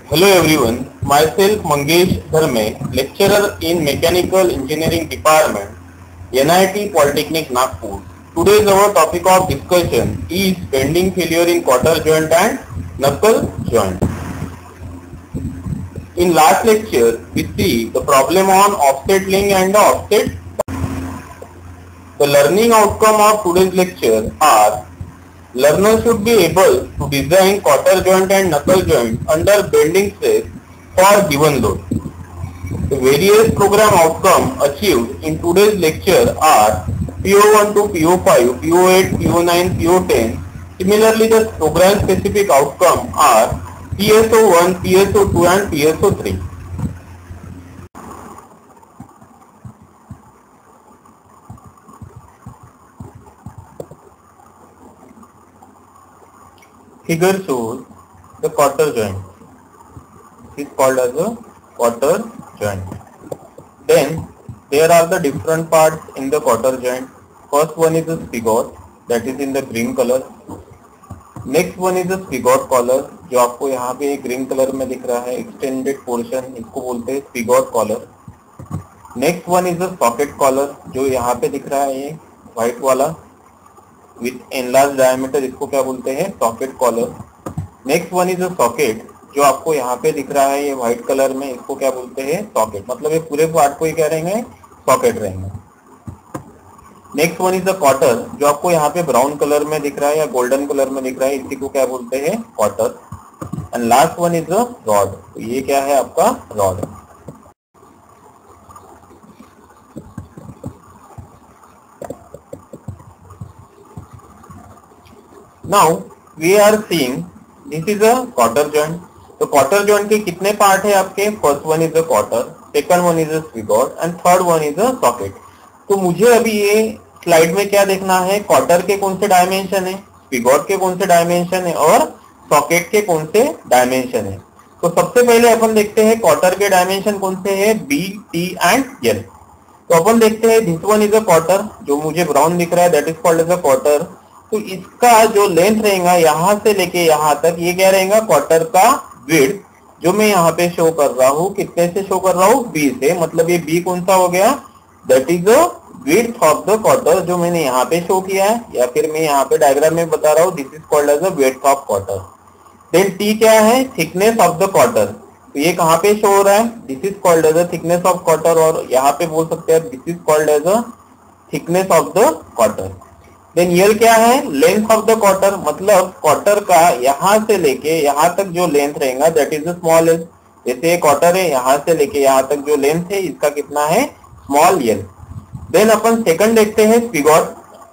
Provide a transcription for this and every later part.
Hello everyone, myself Mangesh Dharme, lecturer in Mechanical Engineering Department, NIT Polytechnic Nagpur. Today's our topic of discussion is bending failure in quarter joint and knuckle joint. In last lecture, we see the problem on offset link and the offset. The learning outcome of today's lecture are: learner should be able to design quarter joint and knuckle joint under bending stress for given load. The various program outcomes achieved in today's lecture are PO1 to PO5, PO8, PO9, PO10. Similarly, the program specific outcome are PSO1, PSO2 and PSO3. Figure shows the quarter joint. It is called as a quarter joint. Then there are the different parts in the quarter joint. First one is the spigot, that is in the green color. Next one is the spigot collar, जो आपको यहाँ पे green colour में दिख रहा है, extended portion, इसको बोलते हैं spigot collar. Next one is the socket collar, जो यहाँ पे दिख रहा है ये व्हाइट वाला विथ एनलार्ज डायमीटर, इसको क्या बोलते हैं? Socket collar. Next one is the socket, जो आपको यहाँ पे दिख रहा है ये व्हाइट कलर में, इसको क्या बोलते हैं? सॉकेट. मतलब ये पूरे पार्ट को ही क्या रहेंगे? सॉकेट रहेंगे. Next one is the cotter, जो आपको यहाँ पे ब्राउन कलर में दिख रहा है या गोल्डन कलर में दिख रहा है, इसी को क्या बोलते हैं? Cotter. And last one is the rod. तो ये क्या है? आपका rod. Now we are seeing this is a quarter joint. तो quarter joint के कितने पार्ट है आपके? First one is a cotter, second one is a spigot and third one is a socket. तो मुझे अभी ये स्लाइड में क्या देखना है? क्वार्टर के कौन से डायमेंशन है, स्पिगॉट के कौन से डायमेंशन है और सॉकेट के कौन से डायमेंशन है. तो सबसे पहले अपन देखते हैं क्वार्टर के डायमेंशन कौन से है, बी, टी एंड एल. तो अपन देखते हैं this one is a cotter, जो मुझे ब्राउन दिख रहा है, that is called as a cotter. तो इसका जो लेंथ रहेगा यहां से लेके यहां तक, ये क्या रहेगा? क्वार्टर का विड्थ, जो मैं यहाँ पे शो कर रहा हूँ. कितने से शो कर रहा हूँ? बी से. मतलब ये बी कौन सा हो गया? That is the width of the cotter, जो मैंने यहाँ पे शो किया है, या फिर मैं यहाँ पे डायग्राम में बता रहा हूँ. This is called as the width of cotter. Then T क्या है? Thickness of the cotter. तो ये कहाँ पे शो हो रहा है? This is called as the thickness of cotter, और यहाँ पे बोल सकते हैं this is called as the thickness of the cotter. Then L क्या है? Length of the cotter. मतलब क्वार्टर का यहां से लेके यहां तक जो लेंथ रहेगा that is the small L. जैसे क्वार्टर है, यहां से लेके यहां तक जो लेंथ है इसका कितना है? Small L. देन अपन सेकंड देखते हैं स्पिगॉट.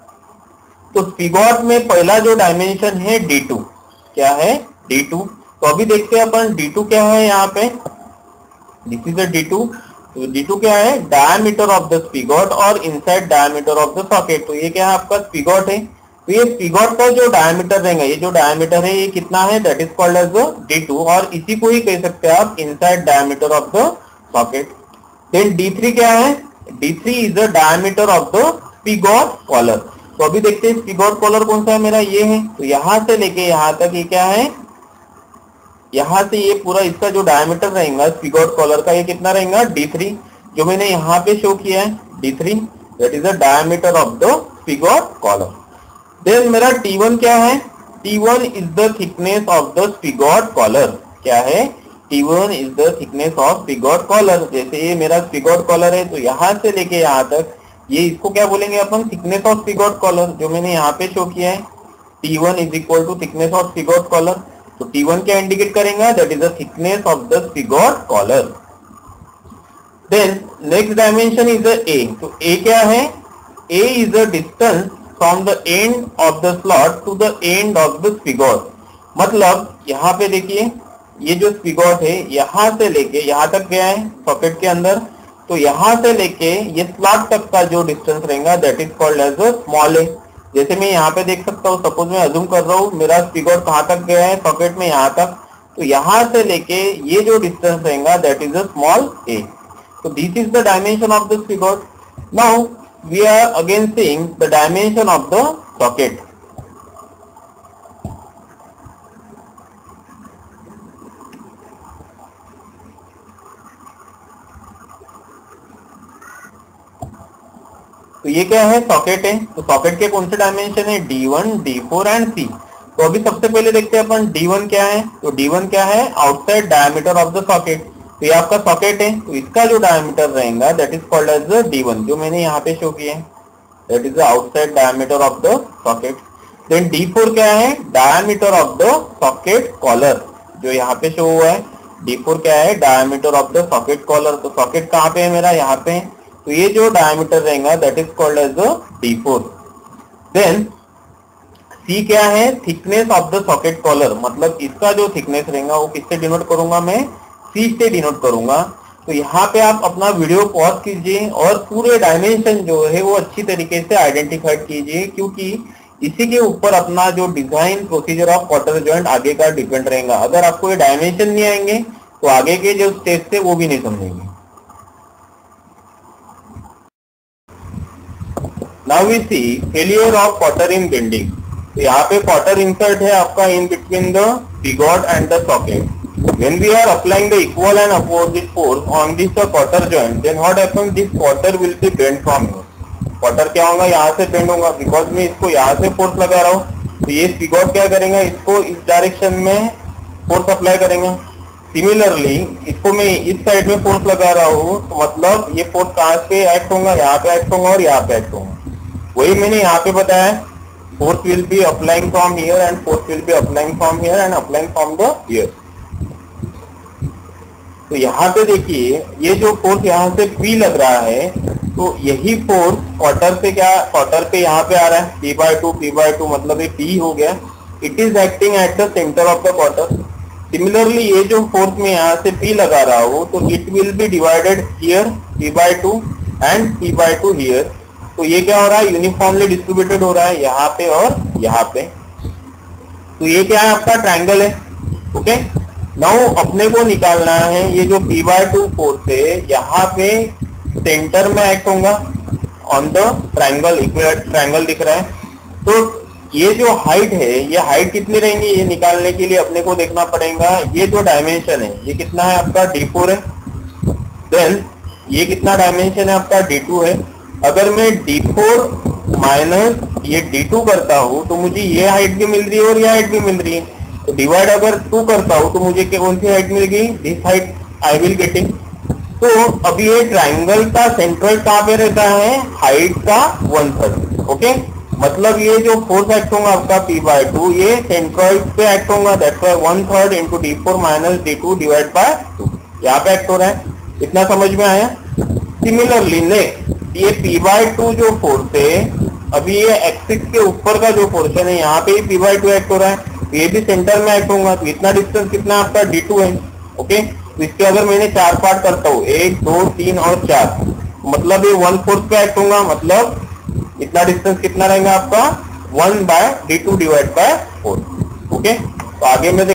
तो स्पिगॉट में पहला जो डायमेंशन है D2. क्या है? D2. तो अभी देखते हैं अपन D2 क्या है यहाँ पे. This is the D2. तो D2 क्या है? डायमीटर ऑफ द स्पिगॉट और inside diameter of the socket. तो ये क्या है? आपका स्पिगॉट है. तो ये स्पिगॉट का जो डायमीटर रहेगा, ये जो डायमीटर है ये कितना है? That is called as D2, और इसी को ही कह सकते हैं आप inside diameter of the socket. Then D3 क्या है? D3 is the diameter of the spigot collar. तो अभी देखते हैं स्पिगॉट कॉलर कौन सा है मेरा, ये है. तो यहां से लेके यहां तक ये क्या है? यहां से ये पूरा इसका जो डायमीटर रहेगा स्पिगॉट कॉलर का, ये कितना रहेगा? D3, जो मैंने यहाँ पे शो किया है. D3 that is the diameter of the spigot collar. Then मेरा T1 क्या है? T1 is the thickness of the spigot collar. क्या है? T1 is the thickness of spigot collar. जैसे ये मेरा स्पिगॉट कॉलर है, तो यहाँ से लेके यहाँ तक ये इसको क्या बोलेंगे अपन? थिकनेस ऑफ स्पिगॉट कॉलर, जो मैंने यहाँ पे शो किया है. T1 is equal to thickness of spigot collar. तो T1 क्या इंडिकेट करेंगे? That is the thickness of the spigot collar. Then next dimension is the A. तो A क्या है? A is the distance from the end of the slot to the end of the spigot. मतलब यहाँ पे देखिए, ये जो स्पिगॉट है यहाँ से लेके यहाँ तक गया है सॉकेट के अंदर. तो यहाँ से लेके ये स्लॉट तक का जो डिस्टेंस रहेगा that is called as a small A. जैसे मैं यहाँ पे देख सकता हूँ, सपोज मैं अज्यूम कर रहा हूँ मेरा स्पिगॉट कहाँ तक गया है सॉकेट में, यहाँ तक. तो यहाँ से लेके ये जो डिस्टेंस रहेगा that is a small A. तो this is the dimension of the spigot. Now we are again seeing the dimension of the socket. तो ये क्या है, सॉकेट है। तो सॉकेट के कौन से डायमेंशन है, D1, D4 एंड C। तो अभी सबसे पहले देखते हैं अपन D1 क्या है। तो D1 क्या है, outside diameter of the socket. तो ये आपका सॉकेट है, तो इसका जो डायमीटर रहेगा that is called as the D1, जो मैंने यहाँ पे शो किया है, that is the outside diameter of the socket. Then D4 क्या है, diameter of the socket collar, जो यहाँ पे शो हुआ है। D4 क्या है, diameter of the socket collar. तो सॉकेट कहाँ पे है मेरा, यहाँ पे। तो ये जो डायमीटर रहेगा that is called as the D4। Then C क्या है, thickness of the socket collar, मतलब इसका जो थिकनेस रहेगा वो किससे डिनोट करूंगा मैं, C से डिनोट करूंगा। तो यहाँ पे आप अपना वीडियो पॉज कीजिए और पूरे डायमेंशन जो है वो अच्छी तरीके से आइडेंटिफाई कीजिए, क्योंकि इसी के ऊपर अपना जो design procedure of cotter joint आगे का डिपेंड रहेगा। अगर आपको ये डायमेंशन नहीं आएंगे तो आगे के जो स्टेप्स थे वो भी नहीं समझेंगे। Now we see failure of cotter in bending. तो यहाँ पे क्वार्टर इंसर्ट है आपका in between the spigot and the socket. When we are applying the equal and opposite force on this quarter joint, then what happens? This quarter will be bent from here. Cotter क्या होगा, यहाँ से bend होगा, because मैं इसको यहाँ से force लगा रहा हूँ। तो ये पिगॉट क्या करेगा, इसको इस डायरेक्शन में फोर्स अप्लाई करेगा। सिमिलरली इसको मैं इस साइड में फोर्स लगा रहा हूँ, तो मतलब ये फोर्स कहाँ पे एक्ट होगा, यहाँ पे एक्ट होगा और यहाँ पे एक्ट होगा। वही मैंने यहाँ पे बताया, force will be applying from here and force will be applying from here and applying from the here. तो यहाँ पे देखिए ये जो फोर्स यहाँ से P लग रहा है, तो यही फोर्स क्वार्टर पे क्या, क्वार्टर पे यहाँ पे आ रहा है P/2 मतलब ये P हो गया। It is acting at the centre of the cotter. Similarly ये जो फोर्स में यहाँ से P लगा रहा हूँ, तो it will be divided here P/2 and P/2 here. तो ये क्या हो रहा है, यूनिफॉर्मली डिस्ट्रीब्यूटेड हो रहा है यहाँ पे और यहाँ पे। तो ये क्या है, आपका ट्रायंगल है। ओके, नाउ अपने को निकालना है ये जो P/2 फोर्स है यहाँ पे सेंटर में एक्ट होगा on the triangle, equilateral triangle दिख रहा है। तो ये जो हाइट है, ये हाइट कितनी रहेंगी, ये निकालने के लिए अपने को देखना पड़ेगा ये जो डायमेंशन है ये कितना है आपका, D4 है। देन ये कितना डायमेंशन है आपका, D2 है। अगर मैं D4 माइनस ये D2 करता हूँ तो मुझे ये हाइट भी मिल रही है और ये हाइट भी मिल रही है। तो डिवाइड अगर 2 करता हूँ तो मुझे कौन सी हाइट मिल गई, this height I will getting. तो अभी ये ट्रायंगल का सेंट्रोइड कहाँ पे रहता है, हाइट का 1/3। ओके, मतलब ये जो फोर्स एक्ट होगा आपका P/2 ये सेंट्रोइड पे एक्ट होगा, that's why 1/3 into D4 minus D2 divide by 2 यहाँ पे एक्ट हो रहा है। इतना समझ में आया। सिमिलरली नेक्स्ट ये P/2 जो फोर्स है, अभी ये एक्सिस के ऊपर का जो पोर्शन है यहाँ पे P/2 एक्ट हो रहा है, ये भी सेंटर में एक्ट होगा। तो इतना डिस्टेंस कितना आपका, D2 है। ओके, तो इसके अगर मैंने 4 पार्ट करता हूँ, 1, 2, 3 और 4, मतलब ये 1/4 पे एक्ट होगा, मतलब इतना डिस्टेंस कितना रहेगा आपका, 1/D2 डिवाइड बाय 4। ओके, तो आगे में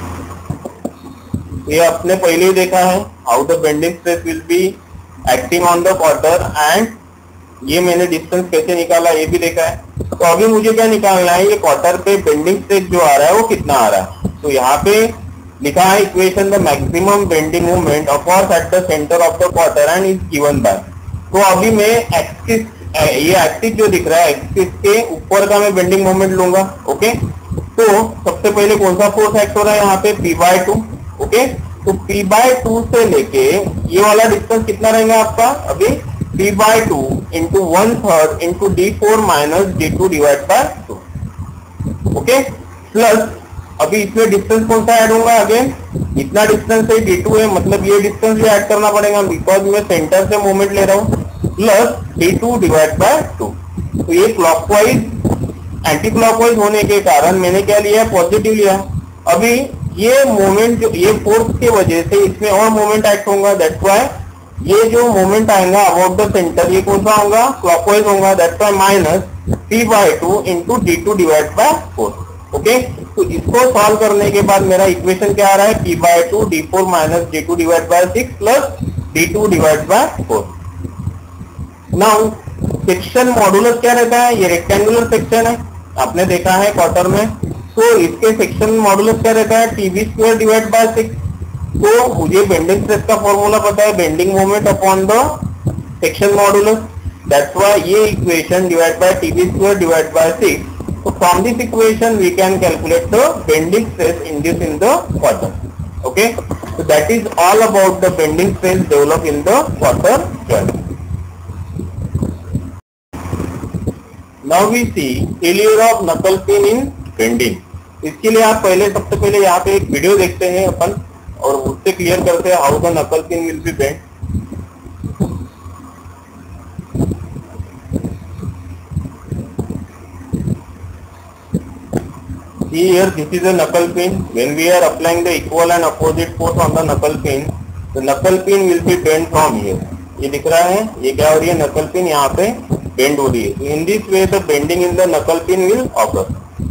ये अपने पहले ही देखा है, how the bending stress will be acting on the cotter, and ये मैंने डिस्टेंस कैसे निकाला ये भी देखा है। तो अभी मुझे क्या निकालना है, ये क्वार्टर पे बेंडिंग स्ट्रेस जो आ रहा है वो कितना आ रहा है। तो यहाँ पे लिखा है equation, the maximum bending moment occurs at the centre of the cotter and is given by. तो अभी मैं एक्सिस, ये एक्सिस जो दिख रहा है एक्सिस के ऊपर का मैं बेंडिंग मोमेंट लूंगा। ओके, तो सबसे पहले कौन सा फोर्स एक्ट हो रहा है यहाँ पे, P/2। ओके, तो P/2 से लेके ये वाला डिस्टेंस कितना रहेगा आपका, अभी P/2 into 1/3 into D4 minus D2 divide by 2। Okay, plus अभी इसमें डिस्टेंस कौन सा ऐड होगा, अगेन इतना डिस्टेंस है D2 है, मतलब ये डिस्टेंस भी ऐड करना पड़ेगा बिकॉज मैं सेंटर से मूवमेंट ले रहा हूँ, प्लस D2 डिवाइड बाय 2। तो ये क्लॉकवाइज एंटी क्लॉकवाइज होने के कारण मैंने क्या लिया, पॉजिटिव लिया। अभी ये मोमेंट जो ये फोर्स की वजह से इसमें और मोमेंट एक्ट होगा, दैट्स व्हाई ये जो मोमेंट आएगा अबाउट द सेंटर ये कौन सा होगा, क्लॉकवाइज होगा, that's why minus P/2 into D2 divide by 4। Okay, तो इसको सॉल्व करने के बाद मेरा इक्वेशन क्या आ रहा है, P/2 D4 minus D2 divide by 6 plus D2 divide by 4। Now section modulus क्या रहता है, ये रेक्टेंगुलर सेक्शन है, आपने देखा है क्वार्टर में। तो इसके सेक्शन मॉडुलस क्या रहता है, TB² डिवाइड बाय 6। तो मुझे बेंडिंग स्ट्रेस का फॉर्मूला पता है, bending moment upon the section modulus. That's why ये equation divided by TB square divided by 6. So from this equation we can calculate the bending stress induced in the quarter. Okay, so that is all about the bending stress developed in the quarter joint. Now we see failure of knuckle pin in bending. इसके लिए आप सबसे पहले यहाँ पे एक video देखते हैं अपन और उससे क्लियर करते हैं how the knuckle pin will be bend. Here this is a knuckle pin. When we are applying the equal and opposite force on the knuckle pin, the knuckle pin will be bent from here. ये दिख रहा है, ये क्या हो रही है, knuckle pin यहाँ पे bend हो रही है. In this way the bending in the knuckle pin will occur.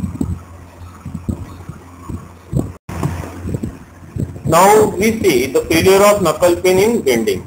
Now we see the failure of knuckle pin in bending.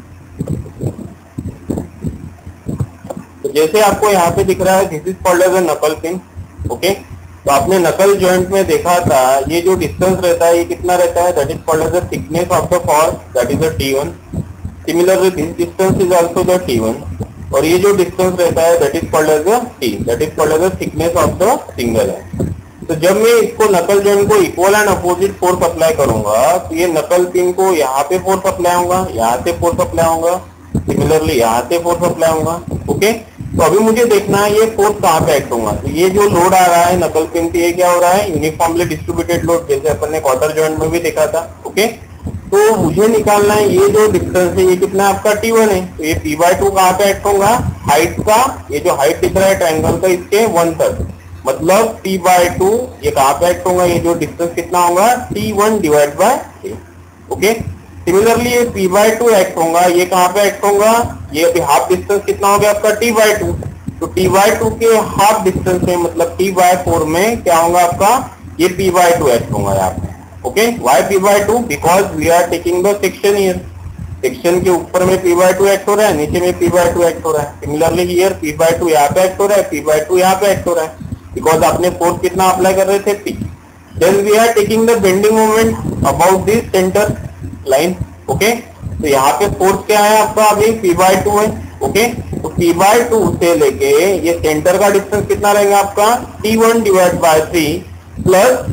तो जैसे आपको यहाँ पे दिख रहा है, this is called as a knuckle pin. Okay. तो आपने नकल जॉइंट में देखा था, ये जो डिस्टेंस रहता है ये कितना रहता है, that is called as the thickness of the fork, that is the T1. Similarly this distance is also the T1. और ये जो डिस्टेंस रहता है that is called as the T, that is called as the thickness of the single है. तो जब मैं इसको नकल जॉइंट को equal and opposite force apply करूंगा तो ये नकल पिन को यहाँ पे फोर्स अप्लाई होगा, यहाँ से फोर्स अप्लाई होगा, सिमिलरली यहाँ से फोर्स अप्लाई होगा. ओके, तो अभी मुझे देखना है ये फोर्स कहाँ पे एक्ट होगा. तो ये जो लोड आ रहा है नकल पिन पे, ये क्या हो रहा है, यूनिफॉर्मली डिस्ट्रीब्यूटेड लोड, जैसे अपन ने क्वार्टर जॉइंट में भी देखा था. ओके, तो मुझे निकालना है ये जो डिस्टेंस है ये कितना आपका T1 है. तो ये P/2 कहाँ पे एक्ट होगा, हाइट का, ये जो हाइट दिख रहा है ट्रायंगल का, इसके 1/3, मतलब P/2 ये कहाँ पे एक्ट होगा, ये जो डिस्टेंस कितना होगा, T1 divide by 3. Okay, similarly ये P/2 एक्ट होगा, ये कहाँ पे एक्ट होगा, ये अभी हाफ डिस्टेंस कितना हो गया आपका T/2. तो T/2 के हाफ डिस्टेंस में मतलब T/4 में क्या होगा आपका, ये P/2 एक्ट होगा यहाँ पे. Okay, why P/2, because we are taking the section here. Section के ऊपर में P/2 एक्ट हो रहा है, नीचे में P/2 एक्ट हो रहा है. सिमिलरली हियर P/2 यहाँ पे एक्ट हो रहा है, P/2 यहाँ पे एक्ट हो रहा है, बिकॉज आपने फोर्स कितना अप्लाई कर रहे थे, P. Then we are taking the bending moment about this centre line. Okay, तो यहाँ पे फोर्स क्या है आपका, अभी P/2 है. ओके, तो P/2 से लेके ये सेंटर का डिस्टेंस कितना रहेगा आपका, T1 divide by 3 plus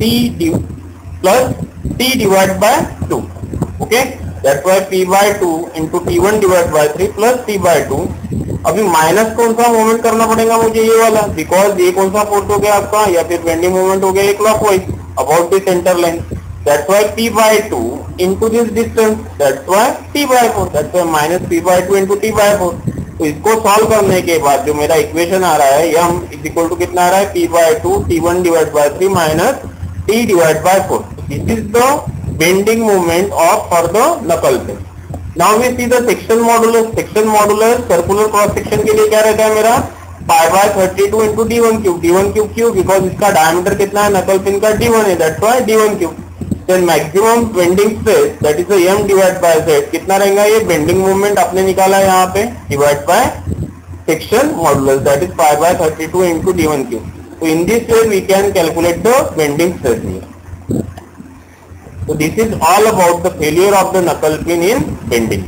T divide by 2. Okay, that's why P/2 into T1 divide by 3 plus T/2. अभी माइनस कौन सा मोमेंट करना पड़ेगा मुझे, ये वाला, बिकॉज ये कौन सा फोर्स हो गया आपका, या फिर बेंडिंग मोमेंट हो गया ये clockwise about the centre line. That's why P/2 into this distance, that's why T/4, that's why minus P/2 into T/4. तो इसको सॉल्व करने के बाद जो मेरा इक्वेशन आ रहा है, m इज इक्वल टू कितना आ रहा है, P/2 T1 divide by 3 minus T divide by 4. This is the bending moment of for the knuckle pin. Now we see the section modulus. Section modulus circular cross section के लिए क्या रहता है मेरा, π/32 into D1 cube. D1 cube क्यों, because इसका diameter कितना है नकल पिन का, D1 है, that's why D1 cube. Then maximum bending stress, that is the m divided by z, कितना रहेगा, ये बेंडिंग मूवमेंट आपने निकाला है यहाँ पे, divide by section modulus, that is π/32 into D1 cube. So in this way we can calculate the bending stress here. So this is all about the failure of the knuckle pin in bending.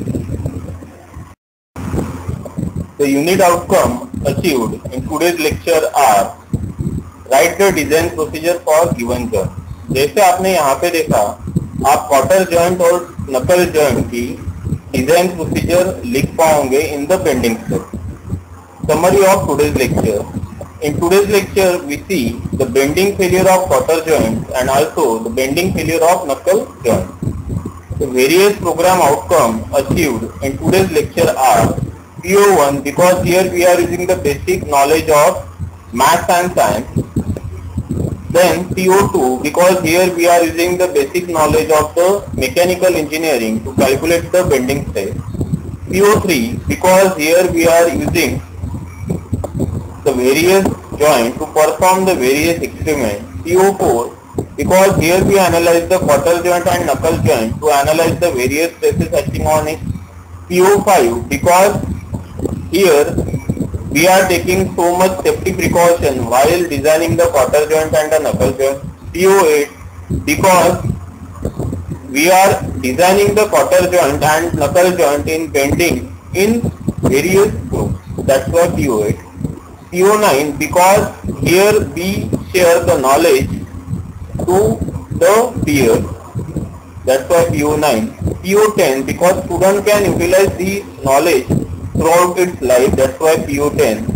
The unit outcome achieved in today's lecture are: write the design procedure for given joint. जैसे आपने यहाँ पे देखा, आप quarter joint और नकल joint की design procedure लिख पाओगे in the bending step. Summary of today's lecture. In today's lecture we see the bending failure of cotter joint and also the bending failure of knuckle joint. The various program outcome achieved in today's lecture are: PO1, because here we are using the basic knowledge of maths and science. Then PO2, because here we are using the basic knowledge of the mechanical engineering to calculate the bending stress. PO3, because here we are using the various joint to perform the various experiments. PO4, because here we analyze the quarter joint and knuckle joint to analyze the various stresses acting on it. PO5, because here we are taking so much safety precaution while designing the quarter joint and the knuckle joint. PO8, because we are designing the quarter joint and knuckle joint in bending in various groups. That's why PO8. PO9, because here we share the knowledge to the peers. That's why PO9. PO10, because student can utilize the knowledge throughout its life. That's why PO10.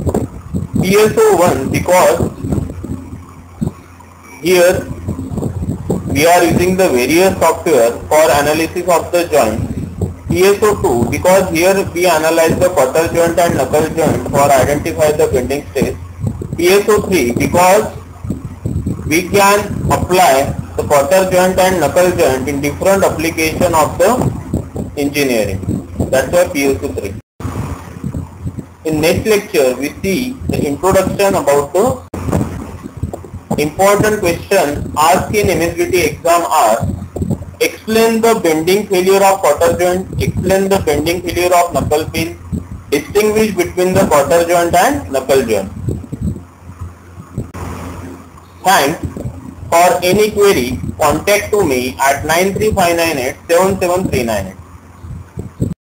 PSO1, because here we are using the various software for analysis of the joint. PSO2, because here we analyze the quarter joint and knuckle joint for identify the bending stress. PSO3, because we can apply the quarter joint and knuckle joint in different application of the engineering. That's why PSO3. In next lecture, we see the introduction about the important question asked in MSBT exam are: explain the bending failure of quarter joint, explain the bending failure of knuckle pin, distinguish between the quarter joint and knuckle joint. Thanks. For any query, contact to me at 93598 7739.